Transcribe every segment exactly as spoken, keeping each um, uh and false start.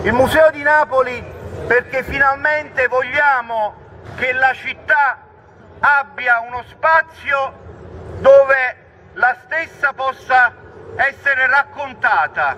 Il Museo di Napoli perché finalmente vogliamo che la città abbia uno spazio dove la stessa possa essere raccontata,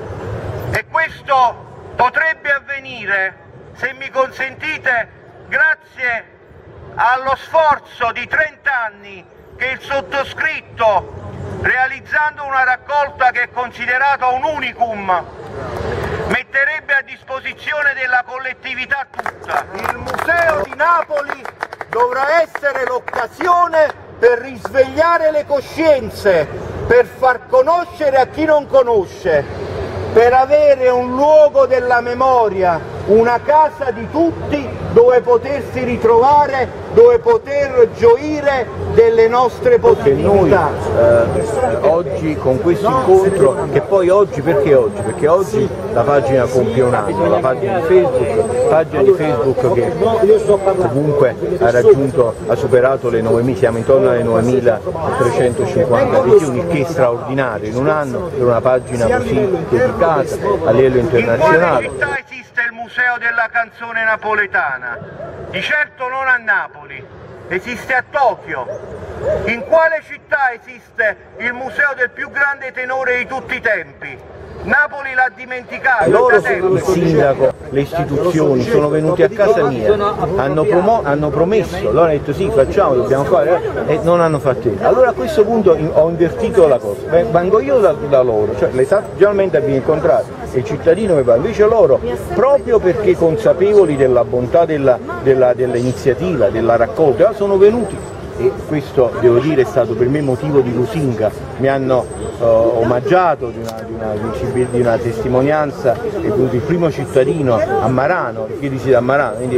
e questo potrebbe avvenire, se mi consentite, grazie allo sforzo di trenta anni che il sottoscritto, realizzando una raccolta che è considerata un unicum, metterebbe a disposizione della collettività tutta. Il Museo di Napoli dovrà essere l'occasione per risvegliare le coscienze, per far conoscere a chi non conosce, per avere un luogo della memoria, una casa di tutti dove potersi ritrovare, dove poter gioire delle nostre possibilità. Noi eh, oggi con questo incontro, che poi oggi, perché oggi? Perché oggi la pagina compie un anno, la pagina di Facebook, pagina di Facebook che comunque ha raggiunto, ha superato le novemila, siamo intorno alle novemilatrecentocinquanta adesioni, che è straordinario in un anno per una pagina così dedicata a livello internazionale. In quale città esiste il Museo della Canzone Napoletana? Di certo non a Napoli, esiste a Tokyo. In quale città esiste il museo del più grande tenore di tutti i tempi? Napoli l'ha dimenticato. Loro, il sindaco, le istituzioni sono venuti a casa mia, hanno, promo hanno promesso, loro hanno detto sì, facciamo, dobbiamo fare, e non hanno fatto niente. Allora a questo punto ho invertito la cosa, vengo io da, da loro, cioè generalmente avviene il contrario, il cittadino che va, invece loro, proprio perché consapevoli della bontà dell'iniziativa, della, della raccolta, sono venuti. E questo devo dire è stato per me motivo di lusinga, mi hanno uh, omaggiato di una, di, una, di una testimonianza, è venuto il primo cittadino a Marano, chiedisi da Marano, quindi,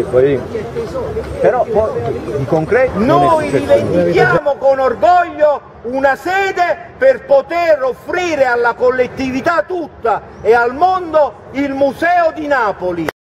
però poi di concreto noi rivendichiamo con orgoglio una sede per poter offrire alla collettività tutta e al mondo il Museo di Napoli.